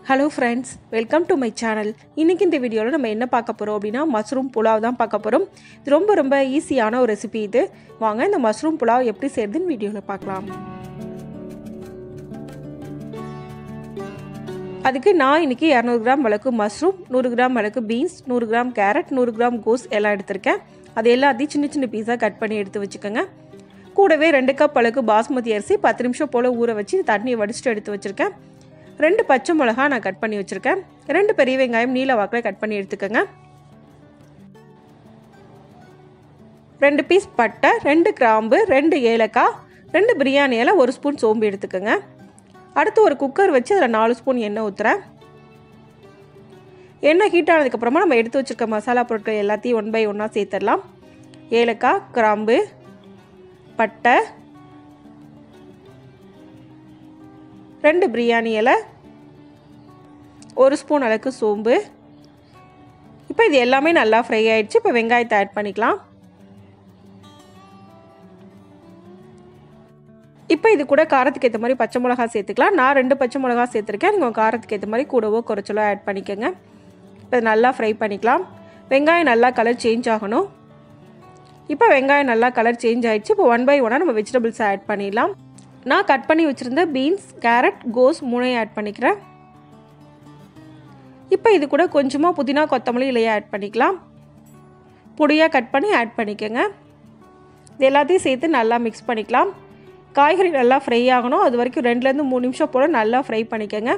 Hello friends, welcome to my channel. இன்னைக்கு இந்த வீடியோல நம்ம என்ன பார்க்க போறோம் அப்படினா மஷ்ரூம் புலாவ் தான் பார்க்க போறோம். இது ரொம்ப ஈஸியான ஒரு ரெசிபி இது. வாங்க இந்த மஷ்ரூம் புலாவ் எப்படி செய்யறதுன்னு வீடியோல பார்க்கலாம். அதுக்கு நான் இன்னைக்கு 200 கிராம் அளவுக்கு மஷ்ரூம், 100 கிராம் அளவுக்கு பீன்ஸ், 100 கிராம் கேரட், 100 கிராம் கோஸ் எல்லாம் எடுத்துர்க்கேன். அது எல்லாத்தையும் சின்ன பீஸா கட் பண்ணி எடுத்து வச்சுக்கோங்க. கூடவே 2 கப் அளவுக்கு பாஸ்மதி அரிசி 10 நிமிஷம் போல ஊற வச்சு தண்ணியை வடிச்சிட்டு எடுத்து வச்சிருக்கேன். 2 பச்சை மிளகாய் நான் கட் பண்ணி வச்சிருக்கேன். 2 பெரிய வெங்காயம் நீல வாக்குல கட் பண்ணி எடுத்துக்கங்க. 2 பீஸ் பட்டை, 2 கிராம்பு, 2 ஏலக்காய், 2 பிரியாணி இலை, 1 ஸ்பூன் சோம்பு எடுத்துக்கங்க. அடுத்து ஒரு குக்கர் வச்சு அதில் 4 ஸ்பூன் எண்ணெய் ஊற்றுறேன். எண்ணெய் ஹீட் ஆனதுக்கப்புறமா நம்ம எடுத்து வச்சிருக்க மசாலா பொருட்கள் எல்லாத்தையும் ஒன் பை ஒன்னாக சேர்த்துடலாம். ஏலக்காய், கிராம்பு, பட்டை, 2 பிரியாணி இலை, 1 ஸ்பூன் அளவுக்கு சோம்பு. இப்போ இது எல்லாமே நல்லா ஃப்ரை ஆயிடுச்சு. இப்போ வெங்காயத்தை ஆட் பண்ணிக்கலாம். இப்போ இது கூட காரத்துக்கு ஏற்ற மாதிரி பச்சை மிளகாய் சேர்த்துக்கலாம். நான் 2 பச்சை மிளகாய் சேர்த்துருக்கேன். நீங்கள் காரத்துக்கு ஏற்ற மாதிரி கூடவோ குறைச்சலோ ஆட் பண்ணிக்கோங்க. இப்போ நல்லா ஃப்ரை பண்ணிக்கலாம். வெங்காயம் நல்லா கலர் சேஞ்ச் ஆகணும். இப்போ வெங்காயம் நல்லா கலர் சேஞ்ச் ஆகிடுச்சு. இப்போ ஒன் பை ஒன்னாக நம்ம வெஜிடபிள்ஸை ஆட் பண்ணிடலாம். நான் கட் பண்ணி வச்சுருந்த பீன்ஸ், கேரட், கோஸ் 3 ஆட் பண்ணிக்கிறேன். இப்போ இது கூட கொஞ்சமாக புதினா கொத்தமல்லி இலையை ஆட் பண்ணிக்கலாம். பொடியாக கட் பண்ணி ஆட் பண்ணிக்கோங்க. இது எல்லாத்தையும் சேர்த்து நல்லா மிக்ஸ் பண்ணிக்கலாம். காய்கறி நல்லா ஃப்ரை ஆகணும். அது வரைக்கும் 2லேருந்து 3 நிமிஷம் போல் நல்லா ஃப்ரை பண்ணிக்கோங்க.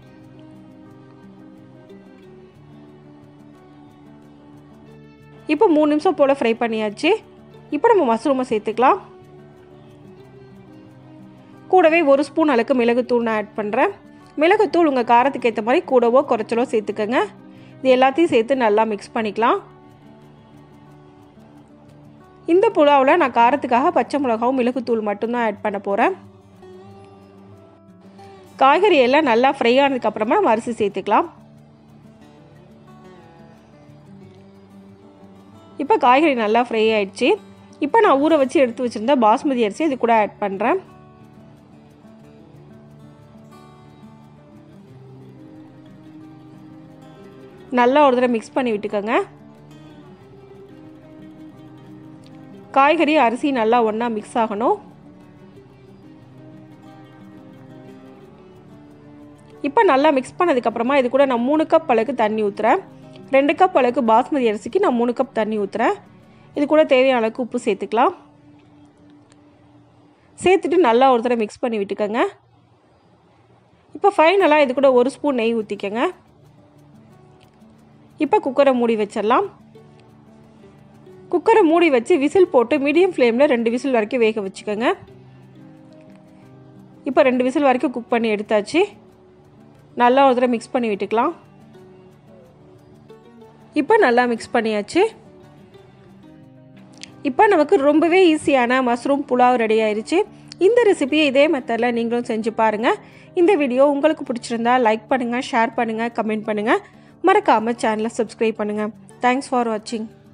இப்போ 3 நிமிஷம் போல் ஃப்ரை பண்ணியாச்சு. இப்போ நம்ம மஷ்ரூமை சேர்த்துக்கலாம். கூடவே 1 ஸ்பூன் அளவுக்கு மிளகுத்தூள் நான் ஆட் பண்ணுறேன். மிளகுத்தூள் உங்கள் காரத்துக்கு ஏற்ற மாதிரி கூடவோ குறைச்சலோ சேர்த்துக்கோங்க. இது எல்லாத்தையும் சேர்த்து நல்லா மிக்ஸ் பண்ணிக்கலாம். இந்த புலாவில் நான் காரத்துக்காக பச்சை மிளகாவும் மிளகுத்தூள் மட்டும்தான் ஆட் பண்ண போகிறேன். காய்கறி எல்லாம் நல்லா ஃப்ரை ஆனதுக்கப்புறமா நம்ம அரிசி சேர்த்துக்கலாம். இப்போ காய்கறி நல்லா ஃப்ரை ஆயிடுச்சு. இப்போ நான் ஊற வச்சு எடுத்து வச்சுருந்த பாஸ்மதி அரிசி இது கூட ஆட் பண்ணுறேன். நல்லா ஒரு தடவை மிக்ஸ் பண்ணி விட்டுக்கோங்க. காய்கறி அரிசி நல்லா ஒன்றா மிக்ஸ் ஆகணும். இப்போ நல்லா மிக்ஸ் பண்ணதுக்கப்புறமா இது கூட நான் 3 கப் அளவுக்கு தண்ணி ஊற்றுறேன். 2 கப் அளவுக்கு பாஸ்மதி அரிசிக்கு நான் 3 கப் தண்ணி ஊற்றுறேன். இது கூட தேவையான அளவுக்கு உப்பு சேர்த்துக்கலாம். சேர்த்துட்டு நல்லா ஒரு தடவை மிக்ஸ் பண்ணி விட்டுக்கோங்க. இப்போ ஃபைனலாக இது கூட 1 ஸ்பூன் நெய் ஊற்றிக்கோங்க. இப்போ குக்கரை மூடி வச்சிடலாம். குக்கரை மூடி வச்சு விசில் போட்டு மீடியம் ஃப்ளேமில் 2 விசில் வரைக்கும் வேக வச்சுக்கோங்க. இப்போ 2 விசில் வரைக்கும் குக் பண்ணி எடுத்தாச்சு. நல்லா ஒரு தடவை மிக்ஸ் பண்ணி விட்டுக்கலாம். இப்போ நல்லா மிக்ஸ் பண்ணியாச்சு. இப்போ நமக்கு ரொம்பவே ஈஸியான மஷ்ரூம் புலாவ் ரெடி ஆயிடுச்சு. இந்த ரெசிபியை இதே மெத்தடில் நீங்களும் செஞ்சு பாருங்கள். இந்த வீடியோ உங்களுக்கு பிடிச்சிருந்தா லைக் பண்ணுங்கள், ஷேர் பண்ணுங்கள், கமெண்ட் பண்ணுங்கள். மறக்காமல் சேனலை சப்ஸ்கிரைப் பண்ணுங்கள். தேங்க்ஸ் ஃபார் வாட்சிங்.